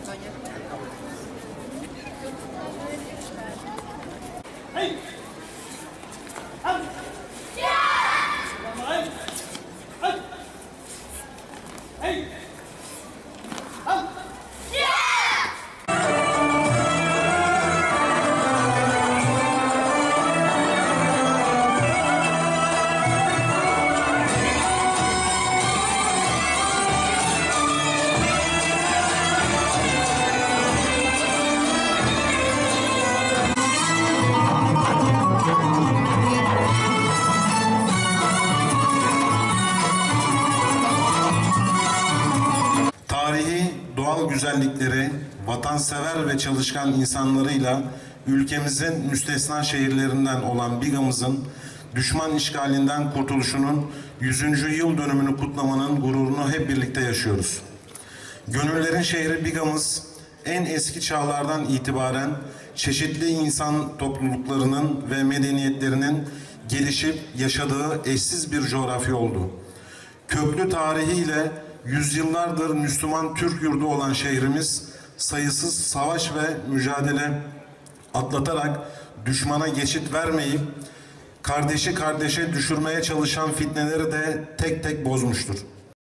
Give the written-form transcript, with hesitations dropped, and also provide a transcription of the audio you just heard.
Hey! Tarihi doğal güzellikleri, vatansever ve çalışkan insanlarıyla ülkemizin müstesna şehirlerinden olan Bigamızın düşman işgalinden kurtuluşunun 100. yıl dönümünü kutlamanın gururunu hep birlikte yaşıyoruz. Gönüllerin şehri Bigamız en eski çağlardan itibaren çeşitli insan topluluklarının ve medeniyetlerinin gelişip yaşadığı eşsiz bir coğrafya oldu. Köklü tarihiyle yüzyıllardır Müslüman Türk yurdu olan şehrimiz sayısız savaş ve mücadele atlatarak düşmana geçit vermeyip kardeşi kardeşe düşürmeye çalışan fitneleri de tek tek bozmuştur.